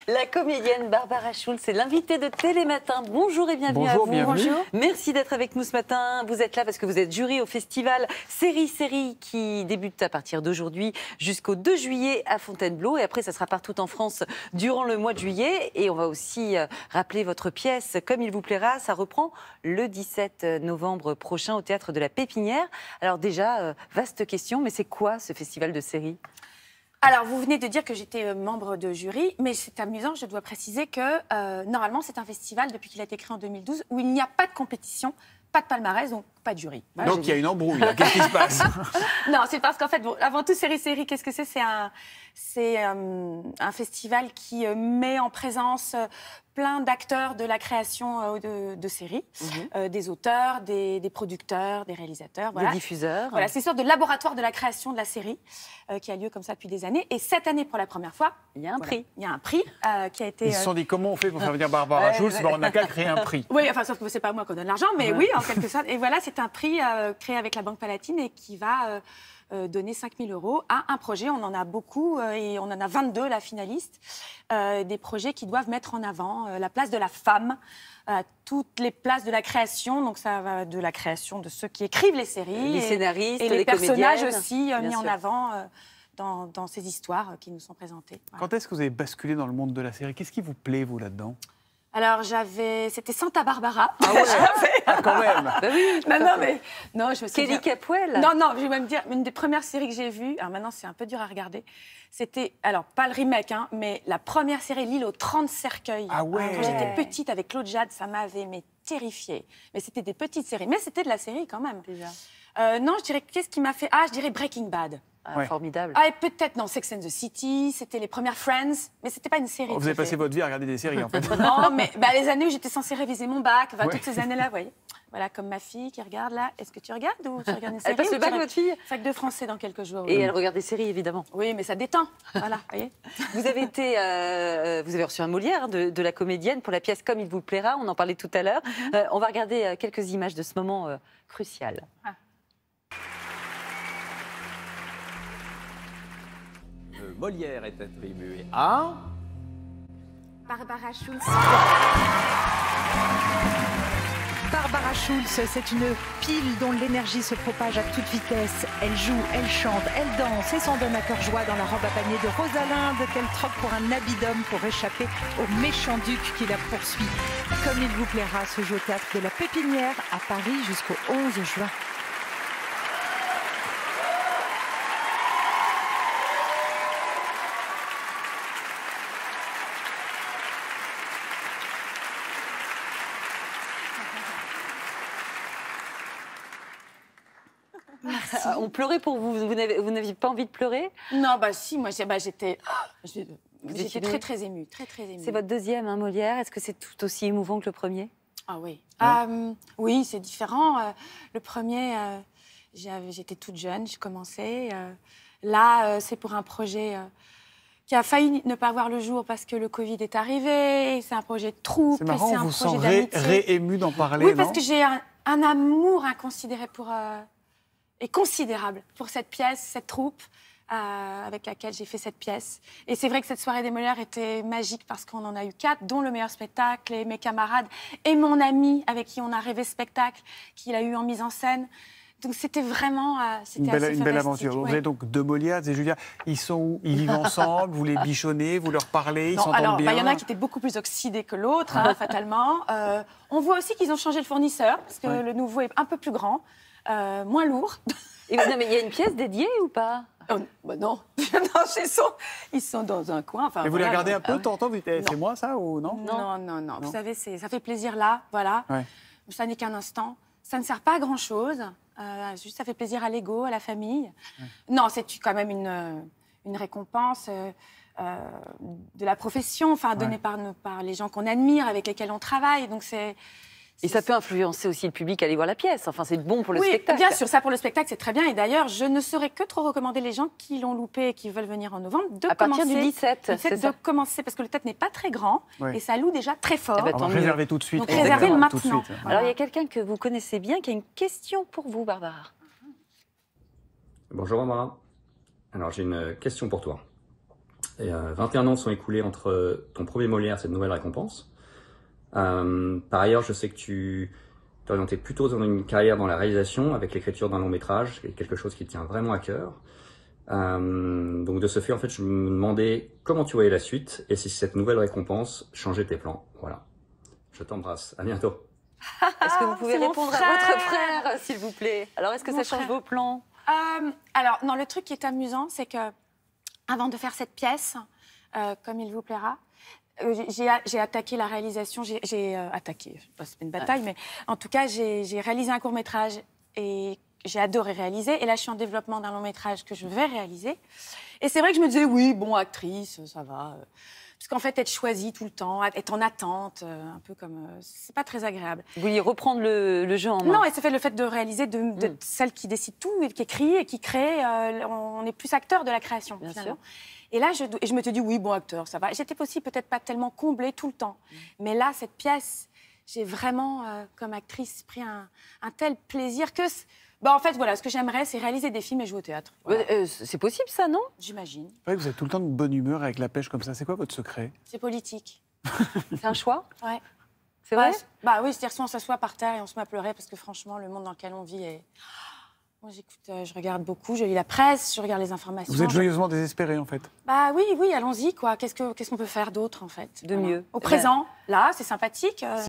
La comédienne Barbara Schulz est l'invitée de Télématin. Bonjour et bienvenue à vous. Bienvenue. Merci d'être avec nous ce matin. Vous êtes là parce que vous êtes jury au festival Série qui débute à partir d'aujourd'hui jusqu'au 2 juillet à Fontainebleau. Et après, ça sera partout en France durant le mois de juillet. Et on va aussi rappeler votre pièce Comme il vous plaira. Ça reprend le 17 novembre prochain au Théâtre de la Pépinière. Alors déjà, vaste question, mais c'est quoi ce festival de série ? Alors, vous venez de dire que j'étais membre de jury, mais c'est amusant, je dois préciser que normalement, c'est un festival, depuis qu'il a été créé en 2012, où il n'y a pas de compétition, pas de palmarès, donc pas de jury. Voilà, donc il y a une embrouille, qu'est-ce qui se passe? Non, c'est parce qu'en fait, bon, avant tout, Série, qu'est-ce que c'est? C'est un festival qui met en présence plein d'acteurs de la création de séries, des auteurs, des producteurs, des réalisateurs. Voilà. Des diffuseurs. Voilà, c'est une sorte de laboratoire de la création de la série qui a lieu comme ça depuis des années. Et cette année, pour la première fois, il y a un prix. Il y a un prix qui a été... Ils se sont dit, comment on fait pour faire venir Barbara Schulz? On n'a qu'à créer un prix. Oui, enfin, sauf que c'est pas moi qui donne l'argent, mais oui, en quelque sorte. Et voilà, c'est un prix créé avec la Banque Palatine et qui va... donner 5 000 € à un projet. On en a beaucoup et on en a 22, la finaliste. Des projets qui doivent mettre en avant la place de la femme, toutes les places de la création. Donc ça va de la création de ceux qui écrivent les séries. Les scénaristes, et les personnages comédiennes, aussi mis en avant dans ces histoires qui nous sont présentées. Voilà. Quand est-ce que vous avez basculé dans le monde de la série? Qu'est-ce qui vous plaît, vous, là-dedans? Alors, c'était Santa Barbara. Ah ouais. Ah, quand même. Bah oui, non, je me souviens. Kelly Capwell. Non, je vais même dire, une des premières séries que j'ai vues, alors maintenant c'est un peu dur à regarder, c'était, alors pas le remake, mais la première série, L'île aux 30 cercueils. Ah ouais. Quand j'étais petite avec Claude Jade, ça m'avait terrifiée. Mais c'était des petites séries, mais c'était de la série quand même. Déjà. Non, je dirais, qu'est-ce qui m'a fait... Ah, je dirais Breaking Bad. Ah, formidable. Ah, et peut-être, non, Sex and the City, c'était les premières Friends, mais c'était pas une série. Vous avez passé votre vie à regarder des séries, en fait. Non, mais les années où j'étais censée réviser mon bac, toutes ces années-là, vous voyez. Voilà, comme ma fille qui regarde là. Est-ce que tu regardes ou tu regardes une série? Elle passe le bac, votre fille? Fac de français dans quelques jours. Et elle regarde des séries, évidemment. Oui, mais ça détend. Voilà, vous voyez. Vous avez vous avez reçu un Molière de la comédienne pour la pièce Comme il vous plaira. On en parlait tout à l'heure. On va regarder quelques images de ce moment crucial. Molière est attribué à... Barbara Schulz. Barbara Schulz, c'est une pile dont l'énergie se propage à toute vitesse. Elle joue, elle chante, elle danse et s'en donne à cœur joie dans la robe à panier de Rosalinde qu'elle troque pour un habit d'homme pour échapper au méchant duc qui la poursuit. Comme il vous plaira, se joue au Théâtre de la Pépinière à Paris jusqu'au 11 juin. Merci. On pleurait pour vous. Vous n'aviez pas envie de pleurer? Non, si, moi j'étais très, très émue. Très, très émue. C'est votre deuxième, Molière. Est-ce que c'est tout aussi émouvant que le premier? Ah oui. Oui, c'est différent. Le premier, j'étais toute jeune, je commençais. Là, c'est pour un projet qui a failli ne pas voir le jour parce que le Covid est arrivé. C'est un projet de troupe. C'est marrant, on vous sent réému d'en parler, oui, parce que j'ai un amour inconsidéré et considérable pour cette pièce, cette troupe avec laquelle j'ai fait cette pièce. Et c'est vrai que cette soirée des Molières était magique parce qu'on en a eu 4, dont le meilleur spectacle, et mes camarades, et mon ami avec qui on a rêvé spectacle, qu'il a eu en mise en scène. Donc c'était vraiment une belle aventure. Ouais. Vous avez donc deux Molières et Julia. Ils sont où? Ils vivent ensemble? Vous les bichonnez? Vous leur parlez? Ils s'entendent bien? Il y en a qui étaient beaucoup plus oxydés que l'autre, fatalement. On voit aussi qu'ils ont changé le fournisseur parce que le nouveau est un peu plus grand, moins lourd. Et non, mais il y a une pièce dédiée ou pas? Non, non, ils sont dans un coin. Et vous les regardez un peu de temps en temps? C'est moi ça ou non? Non. Vous savez, ça fait plaisir là, voilà. Ouais. Ça n'est qu'un instant. Ça ne sert pas à grand-chose. Juste, ça fait plaisir à l'ego, à la famille. Ouais. Non, c'est quand même une récompense de la profession, donnée par les gens qu'on admire, avec lesquels on travaille. Donc et ça peut influencer aussi le public à aller voir la pièce. Enfin, c'est bon pour le spectacle. Oui, bien sûr, ça pour le spectacle, c'est très bien. Et d'ailleurs, je ne saurais que trop recommander les gens qui l'ont loupé et qui veulent venir en novembre à partir du 17, de commencer, parce que le théâtre n'est pas très grand et ça loue déjà très fort. On va réserver tout de suite. Donc réservez maintenant. Tout de suite. Alors, il y a quelqu'un que vous connaissez bien qui a une question pour vous, Barbara. Bonjour, Barbara. Alors, j'ai une question pour toi. Et, 21 ans sont écoulés entre ton premier Molière et cette nouvelle récompense. Par ailleurs, je sais que tu t'es orienté plutôt dans une carrière dans la réalisation avec l'écriture d'un long métrage, quelque chose qui te tient vraiment à cœur. Donc de ce fait, en fait, je me demandais comment tu voyais la suite et si cette nouvelle récompense changeait tes plans. Voilà. Je t'embrasse. À bientôt. Est-ce que vous pouvez c'est mon répondre à votre frère, s'il vous plaît? Alors, est-ce que ça change vos plans? Alors, non, le truc qui est amusant, c'est que avant de faire cette pièce, comme il vous plaira, j'ai attaqué la réalisation. J'ai attaqué, c'est une bataille, mais en tout cas, j'ai réalisé un court-métrage et j'ai adoré réaliser. Et là, je suis en développement d'un long-métrage que je vais réaliser. Et c'est vrai que je me disais, oui, bon, actrice, ça va. Parce qu'en fait, être choisie tout le temps, être en attente, un peu comme... c'est pas très agréable. Vous vouliez reprendre le jeu en main? Non, et c'est fait le fait de réaliser, de celle qui décide tout, et qui écrit et qui crée. On est plus acteur de la création, Bien finalement. sûr. Et là, je me suis dit, oui, bon, acteur, ça va. J'étais aussi peut-être pas tellement comblée tout le temps. Mais là, cette pièce, j'ai vraiment, comme actrice, pris un tel plaisir que... en fait, voilà, ce que j'aimerais, c'est réaliser des films et jouer au théâtre. Voilà. C'est possible, ça, non? J'imagine. C'est vrai que vous êtes tout le temps de bonne humeur avec la pêche comme ça. C'est quoi votre secret? C'est politique. C'est un choix? Ouais. C'est vrai? Bah oui, c'est-à-dire soit on s'assoit par terre et on se met à pleurer parce que franchement, le monde dans lequel on vit est... Moi, j'écoute, je regarde beaucoup, je lis la presse, je regarde les informations. Vous êtes joyeusement désespéré, en fait. Bah oui, allons-y, quoi. Qu'est-ce qu'on peut faire d'autre, en fait? De mieux. Au présent, là, c'est sympathique.